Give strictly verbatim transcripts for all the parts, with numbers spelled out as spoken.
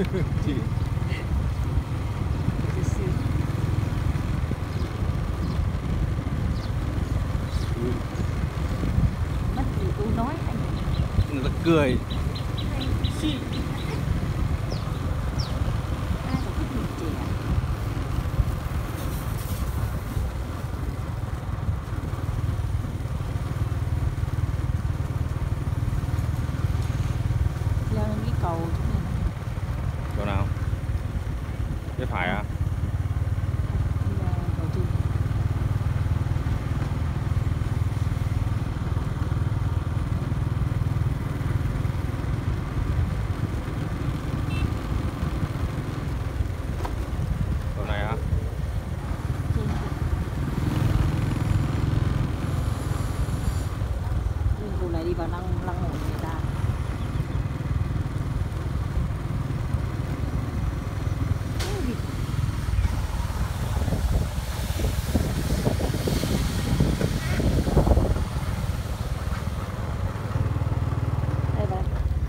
Chị mất gì tôi nói anh người ta cười. chị ai có thích mình trẻ leo lên cái cầu chỗ này này. Chỗ nào? Bên phải à? Đi ra cầu Trinh. Chỗ này á? Trên kia. Nhưng cầu này đi vào lăng lăng mộ người ta. Ôi, vịt. Đây bạn.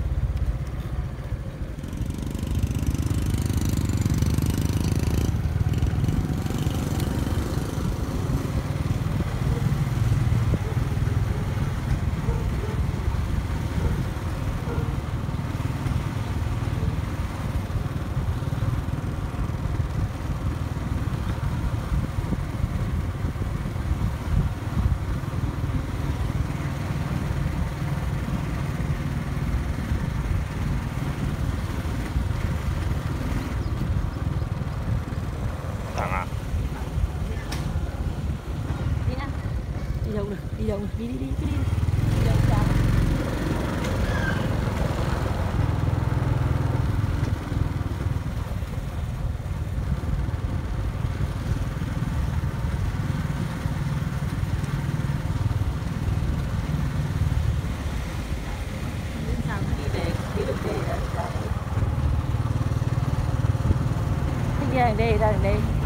Thẳng à? Đi nào. Đi đâu được? Đi đâu được? Đi đi đi cứ đi. Đi đâu ra. Đến sao nó đi về đi được về. Thích ra đằng đây ra đằng đây.